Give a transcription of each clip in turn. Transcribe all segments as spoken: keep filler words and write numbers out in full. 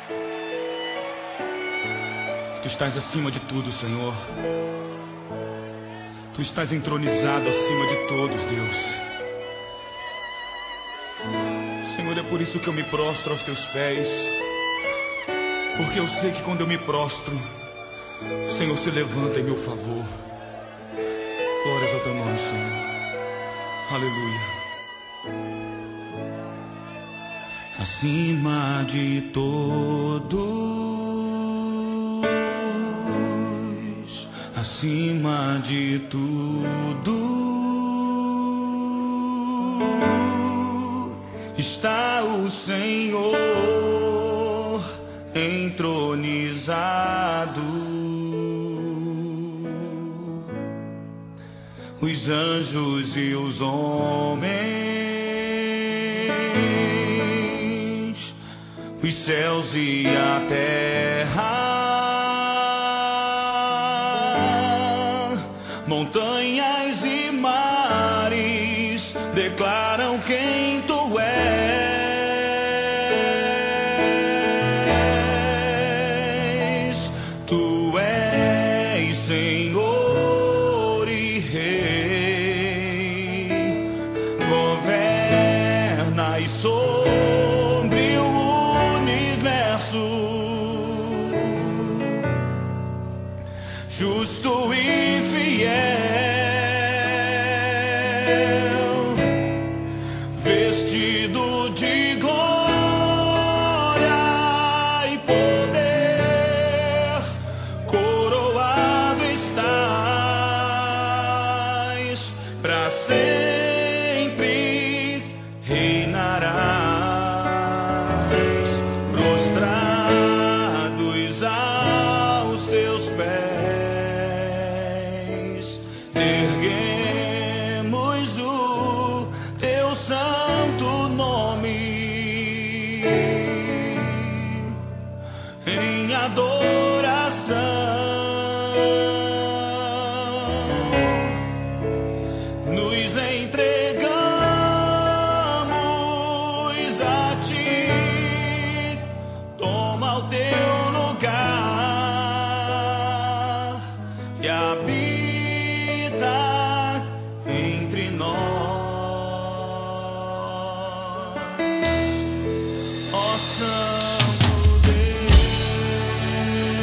Tu estás acima de tudo, Senhor. Tu estás entronizado acima de todos, Deus. Senhor, é por isso que eu me prostro aos teus pés, porque eu sei que quando eu me prostro, o Senhor se levanta em meu favor. Glórias ao teu nome, Senhor. Aleluia. Acima de todos, acima de tudo, está o Senhor entronizado. Os anjos e os homens, os céus e a terra, montanhas e mares declaram quem tu és. Tu és Senhor e Rei, governas sobre o justo e fiel, vestido de glória e poder, coroado estás, para sempre reinarás. Erguemos o teu santo nome em adoração. Nos entregamos a ti, toma o teu lugar e habita entre nós, ó Santo Deus.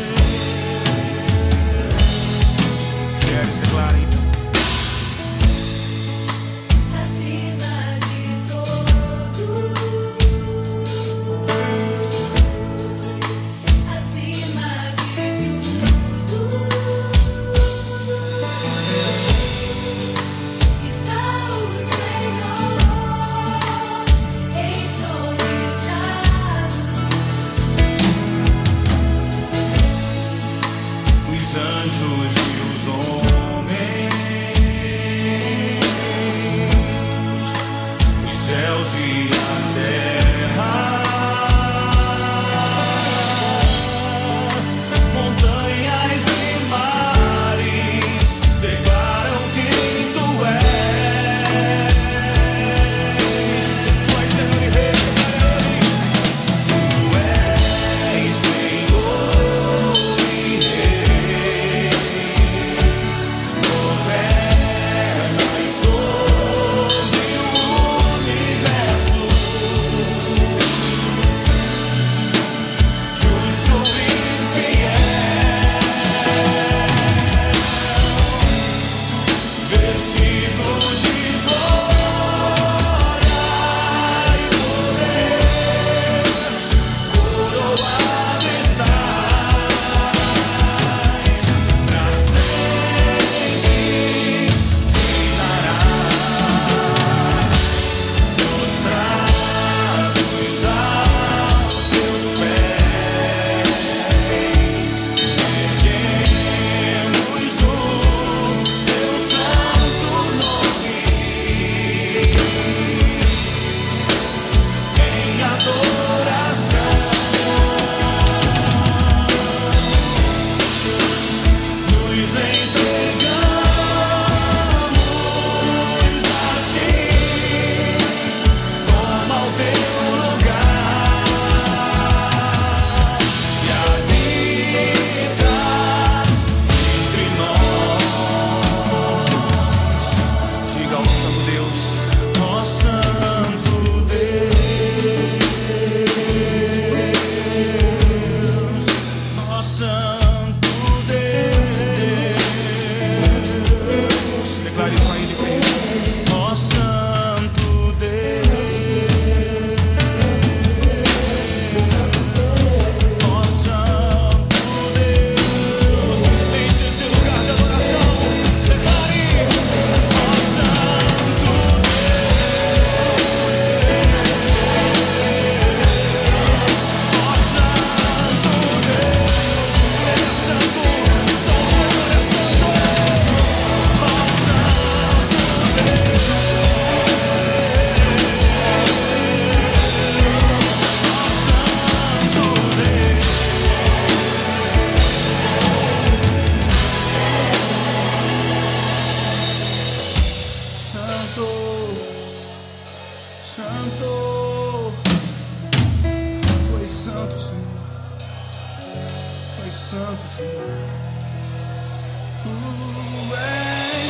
santo, Senhor. Tu és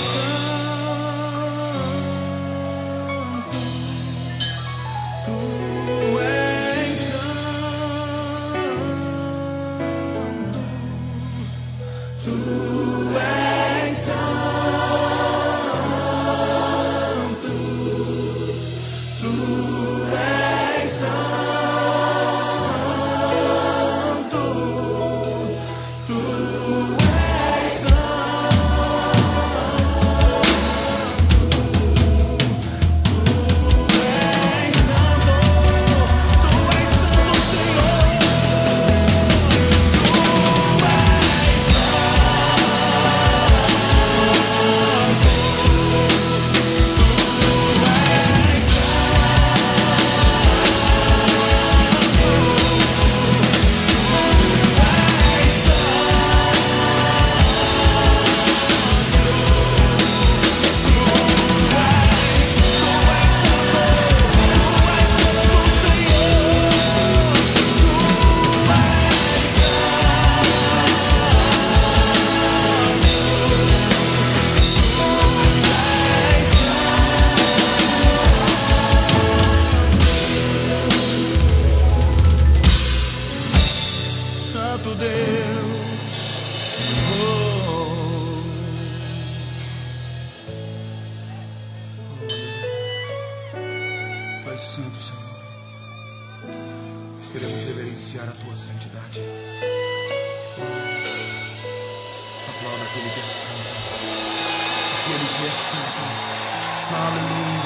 santo. Tu és santo. Tu és santo. Tu és santo. Tu és Santo Deus, oh. Tu és santo, Senhor. Nós queremos reverenciar a tua santidade. Aplauda aquele que é santo, aquele que é santo. Aleluia.